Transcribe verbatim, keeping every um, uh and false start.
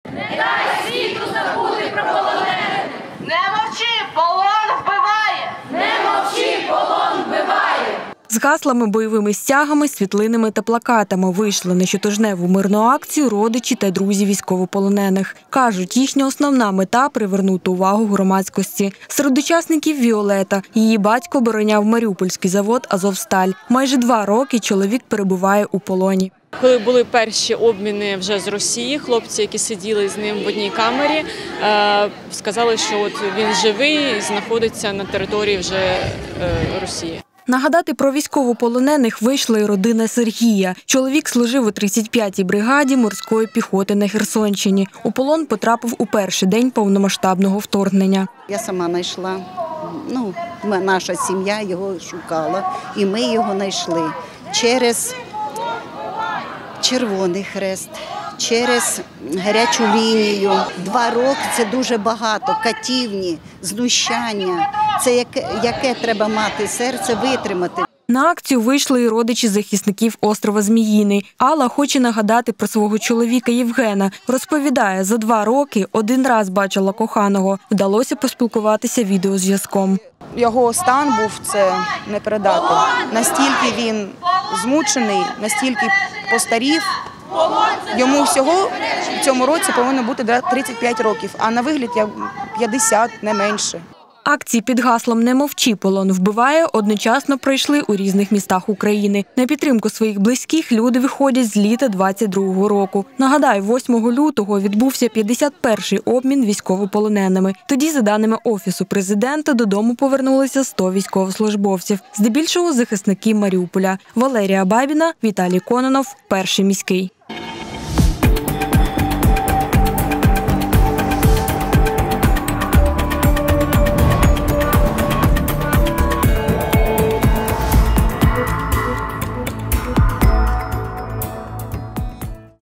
Не дай світу забути про полонених! Не мовчи, полон вбиває! Не мовчи, полон вбиває! З гаслами, бойовими стягами, світлинами та плакатами вийшли на щотижневу мирну акцію родичі та друзі військовополонених. Кажуть, їхня основна мета – привернути увагу громадськості. Серед учасників – Віолета. Її батько обороняв Маріупольський завод «Азовсталь». Майже два роки чоловік перебуває у полоні. Коли були перші обміни вже з Росії, хлопці, які сиділи з ним в одній камері, сказали, що от він живий і знаходиться на території вже Росії. Нагадати про військовополонених вийшла і родина Сергія. Чоловік служив у тридцять п'ятій бригаді морської піхоти на Херсонщині. У полон потрапив у перший день повномасштабного вторгнення. Я сама знайшла, ну, наша сім'я його шукала, і ми його знайшли через Червоний Хрест, через гарячу лінію. Два роки – це дуже багато, катівні, знущання. Це яке, яке треба мати серце витримати. На акцію вийшли і родичі захисників острова Зміїний. Алла хоче нагадати про свого чоловіка Євгена. Розповідає, за два роки один раз бачила коханого. Вдалося поспілкуватися відеозв'язком. Його стан був це не передати. Настільки він змучений, настільки постарів. Йому всього в цьому році повинно бути тридцять п'ять років, а на вигляд п'ятдесят, не менше. Акції під гаслом «Не мовчи, полон вбиває» одночасно пройшли у різних містах України. На підтримку своїх близьких люди виходять з літа двадцять другого року. Нагадаю, восьмого лютого відбувся п'ятдесят перший обмін військовополоненими. Тоді, за даними Офісу президента, додому повернулися сто військовослужбовців. Здебільшого захисники Маріуполя. Валерія Бабіна, Віталій Кононов, Перший міський.